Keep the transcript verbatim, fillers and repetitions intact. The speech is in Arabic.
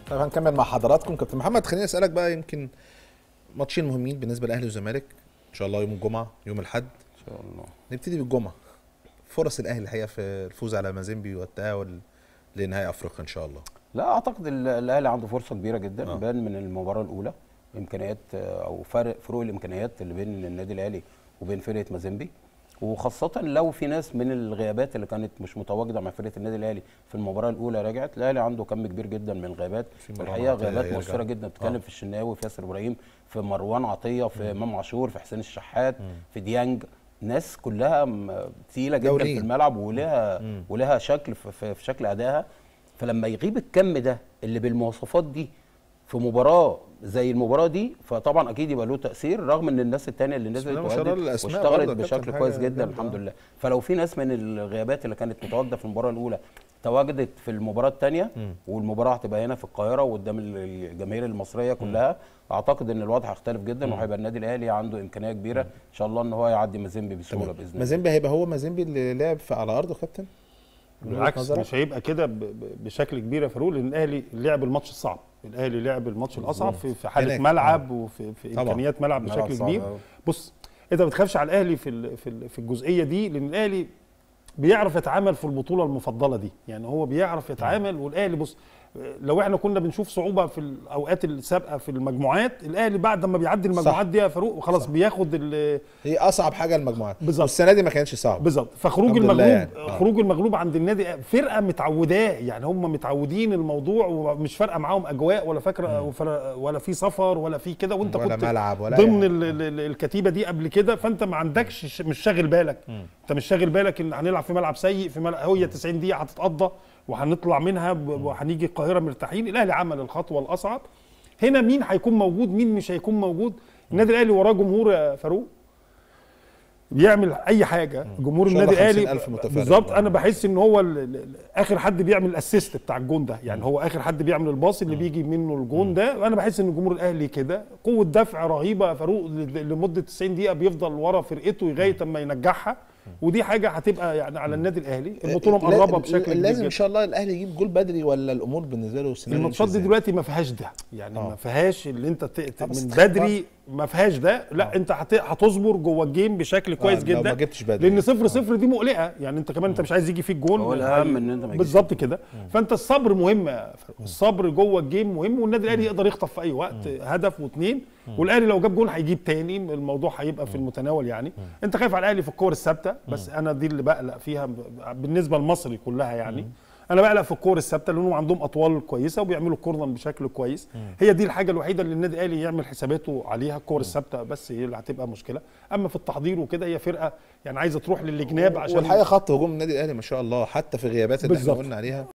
طيب هنكمل مع حضراتكم. كابتن محمد، خليني اسالك بقى، يمكن ماتشين مهمين بالنسبه للاهلي والزمالك ان شاء الله يوم الجمعه يوم الاحد ان شاء الله. نبتدي بالجمعه. فرص الاهلي الحقيقه في الفوز على مازيمبي والتاهل لنهائي افريقيا ان شاء الله. لا اعتقد الاهلي عنده فرصه كبيره جدا، آه. بان من المباراه الاولى امكانيات او فرق فروق الامكانيات اللي بين النادي الاهلي وبين فرقه مازيمبي، وخاصه لو في ناس من الغيابات اللي كانت مش متواجده مع فرقه النادي الاهلي في المباراه الاولى رجعت. الاهلي عنده كم كبير جدا من الغيابات، الحقيقه غيابات مؤثره جدا. بتتكلم آه. في الشناوي، في ياسر ابراهيم، في مروان عطيه، في امام عاشور، في حسين الشحات، م. في ديانج. ناس كلها تقيله جدا دولين في الملعب، ولها ولها شكل في, في شكل ادائها. فلما يغيب الكم ده اللي بالمواصفات دي في مباراه زي المباراه دي، فطبعا اكيد يبقى له تاثير، رغم ان الناس الثانيه اللي نزلت واشتغلت بشكل كويس جدا الحمد لله. فلو في ناس من الغيابات اللي كانت متواجده في المباراه الاولى تواجدت في المباراه الثانيه، والمباراه هتبقى هنا في القاهره وقدام الجماهير المصريه كلها، اعتقد ان الوضع هيختلف جدا، وهيبقى النادي الاهلي عنده امكانيه كبيره ان شاء الله ان هو يعدي مازيمبي بسهوله باذن الله. مازيمبي هيبقى هو مازيمبي اللي لعب على ارضه كابتن؟ بالعكس مش هيبقى كده بشكل كبير يا فاروق، لان الاهلي لعب الماتش الصعب، الاهلي لعب الماتش الاصعب في في حاله ملعب وفي في امكانيات ملعب بشكل كبير. بص انت ما بتخافش على الاهلي في في الجزئيه دي، لان الاهلي بيعرف يتعامل في البطوله المفضله دي، يعني هو بيعرف يتعامل. والاهلي بص، لو احنا كنا بنشوف صعوبه في الاوقات السابقه في المجموعات، الاهلي بعد ما بيعدي المجموعات دي يا فاروق خلاص بياخد هي اصعب حاجه المجموعات بالظبط، والسنه دي ما كانش صعب بالظبط. فخروج المغلوب يعني. آه. خروج المغلوب عند النادي فرقه متعوداه، يعني هم متعودين الموضوع، ومش فارقه معاهم اجواء ولا فاكره ولا في سفر ولا في كده، وانت ولا كنت ملعب ولا ضمن الكتيبه دي قبل كده، فانت ما عندكش مش شاغل بالك. م. انت مش شاغل بالك ان هنلعب في ملعب سيء، في ملعب هي تسعين دقيقه هتتقضى وهنطلع منها وهنيجي القاهره مرتاحين. الاهلي عمل الخطوه الاصعب. هنا مين هيكون موجود مين مش هيكون موجود؟ النادي الاهلي وراه جمهور يا فاروق بيعمل اي حاجه. جمهور النادي الاهلي بالظبط، انا بحس ان هو اخر حد بيعمل الاسيست بتاع الجون ده، يعني هو اخر حد بيعمل الباص اللي بيجي منه الجون ده. انا بحس ان جمهور الاهلي كده قوه دفع رهيبه يا فاروق، لمده تسعين دقيقه بيفضل ورا فرقته لغايه اما ينجحها، ودي حاجه هتبقى يعني على النادي الاهلي. البطوله مقربه بشكل كبير. لازم ان شاء الله الاهلي يجيب جول بدري، ولا الامور بالنسبه له السنه الماتشات دي دلوقتي ما فيهاش ده، يعني آه. ما فيهاش اللي انت من بدري، ما فيهاش ده. لا آه. انت هتصبر جوه الجيم بشكل كويس آه. جدا، لو ما جبتش بدري، لان صفر صفر دي مقلقه، يعني انت كمان انت مش عايز يجي فيك جول. هو الاهم ان انت ما بالظبط كده. فانت الصبر مهم، الصبر جوه الجيم مهم، والنادي الاهلي يقدر يخطف في اي وقت هدف واثنين، والاهلي لو جاب جول هيجيب تاني، الموضوع هيبقى في المتناول. يعني انت خايف على الاهلي في الكور الثابته، بس انا دي اللي بقلق فيها بالنسبه لمصر كلها. يعني انا بقلق في الكور الثابته، لانهم عندهم اطوال كويسه وبيعملوا كورنر بشكل كويس. هي دي الحاجه الوحيده اللي النادي الاهلي يعمل حساباته عليها، الكور الثابته بس هي اللي هتبقى مشكله. اما في التحضير وكده هي فرقه يعني عايزه تروح للجناب، عشان والحقيقه خط هجوم النادي الاهلي ما شاء الله حتى في غيابات اللي احنا قلنا عليها